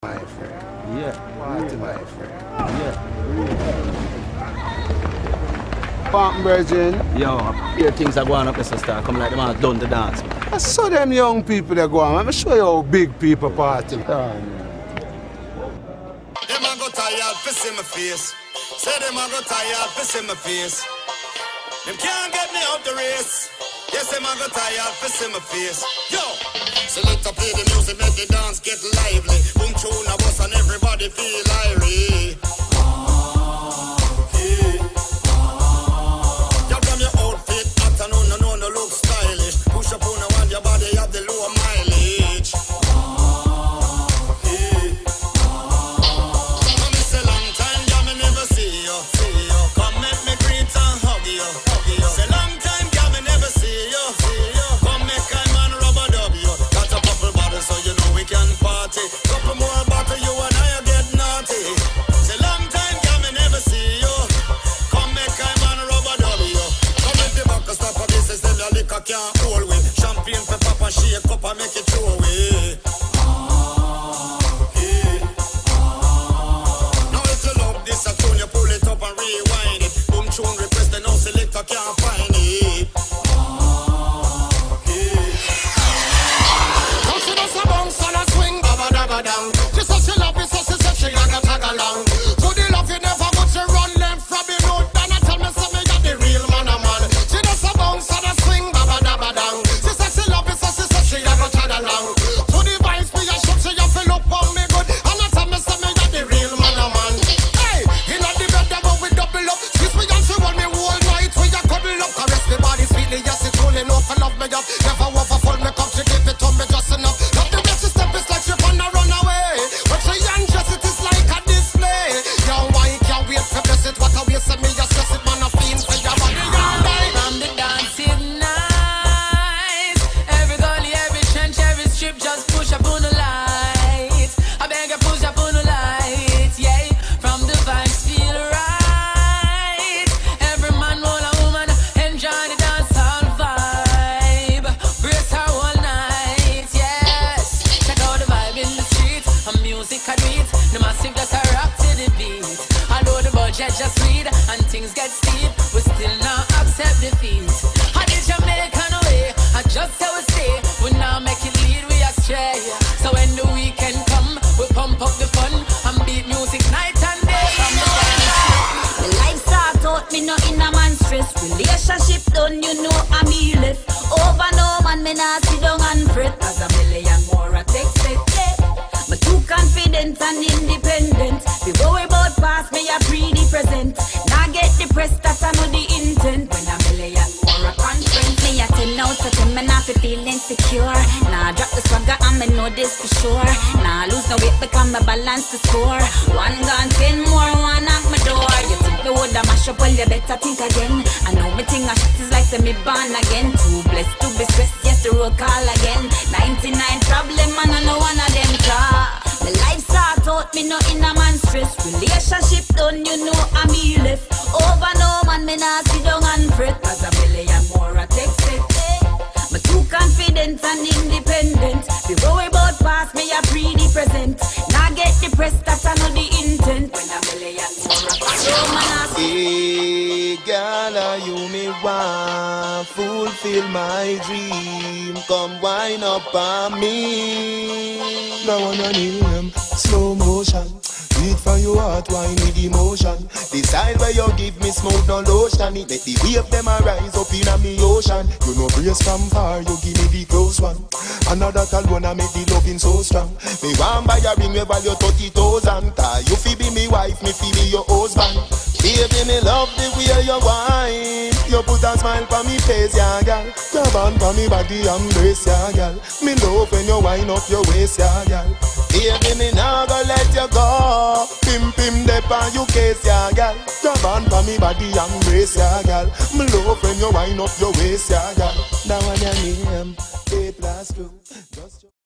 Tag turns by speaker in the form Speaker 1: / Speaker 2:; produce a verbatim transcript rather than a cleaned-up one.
Speaker 1: My friend.
Speaker 2: Yeah.
Speaker 1: Party, my friend.
Speaker 2: Yeah.
Speaker 1: Pump Virgin.
Speaker 2: Yo, here things are going up, Mister Star. Come like them all done to dance, man.
Speaker 1: I saw them young people that go on. Let me show you how big people party.
Speaker 2: Oh, man.
Speaker 3: Them a go tired for see my face. Say them a go tired for see my face. Them can't get me out the race. Yes, them a go tired for see my face. Yo, so let's play the music, make the dance get lively. Boom tune a bus and everybody feel irie. You from your outfit, hot and on and on, no look stylish. Push up on the one, your body have the lower mileage. Couple more bottle, you and I get naughty. It's a long time, girl, me never see you. Come make I man rubber W. Come with the back, stop a business, them your liquor can't hold with. Champagne for papa, shake up and make it throw away. Now if you love this, I tune you pull it up and rewind it. Boom tune request, the no selector can't find it.
Speaker 4: She said she love me, so she said she gonna tag along. To the love you never got to run left from me road. Then I tell me say me got the real man a man. She does a bounce and a swing, baba dabba dang. She said she love me, so she said she gonna tag along. To the vibes me a shoot, she a fill up on me good. And I tell me say me got the real man a man. Hey, inna the bed that we double up. Kiss me and she want me whole night. We a cuddle up, caress the body sweetly. Yes, it's only enough for love me up. Never overfull me cup, she give it to me just enough. Love the way she step, it's like she wanna run away. But she undress it is like a display. Yo, why can't wait to bless it? What a waste of me, just stress it, man, a fiend for your body all day.
Speaker 5: From the dancing night, every gully, every trench, every strip, just push up on the light. I beg you, push up on the light, yeah. From the vibes feel right. Every man, all a woman, enjoy the dance all vibe. Brace her all night, yes. Check out the vibe in the street. A music I do it, the massive just a rock to the beat. Although the budget just read and things get steep, we still not accept defeat. I did Jamaican way, I just how we stay. We now make it lead, we astray. So when the weekend come, we pump up the fun and beat music night and day. From the dance.
Speaker 6: The life start out, me no in a man stress. Relationship done, you know I'm me left. Over no man, me not sit down and fret. As a million more I take set. Me too confident and independent. We worry about past, me a pre the present. Now get depressed, that I know the intent. When a million more a conference, me a ten out of ten, me not fi feel insecure. Nah drop the swagger and me know this for sure. Nah lose no weight because me balance the score. One gone, ten more, one knock my door. You think me woulda mash up, well you better think again. I know me think a shit is like say me born again. Too blessed to be stressed, yes the road call again. ninety-nine problem and I know one of them call. The life start out, me no in a man stress. Relationship done, you know I'm me left. Over no man, me nah sit down and fret. As a million more I take set. Me too confident and independent. We worry about past, me a pre the present. Now get depressed, that I know the intent. When a million more I so man I
Speaker 7: Hey, girl, are you me want fulfill my dream? Come wind up on me. Now on your name, slow motion. Beat from your heart, wine with emotion. Decide where you give me smoke, no lotion. It make the wave them a rise up in a me ocean. You know brace from far, you give me the close one. Another alone I make the loving so strong. Me want buy a ring we value thirty thousand. You fi be me wife, me fi be your husband. Baby, me love the way you whine. You put a smile for me face, yeah, girl. Grab on for me body, embrace, yeah, girl. Me love when you wind up your waist, yeah, girl. Baby, me nah go let you go. Pim pim dep on you case, yeah, girl. Grab on for me body, embrace, yeah, girl. Me love when you wind up your waist, yeah, girl. Now when your name, A plus two.